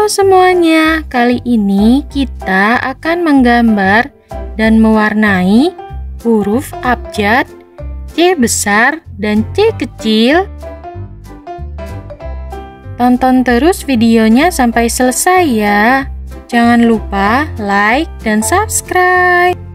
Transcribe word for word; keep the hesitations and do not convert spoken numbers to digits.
Halo semuanya, kali ini kita akan menggambar dan mewarnai huruf abjad C besar dan C kecil. Tonton terus videonya sampai selesai ya. Jangan lupa like dan subscribe.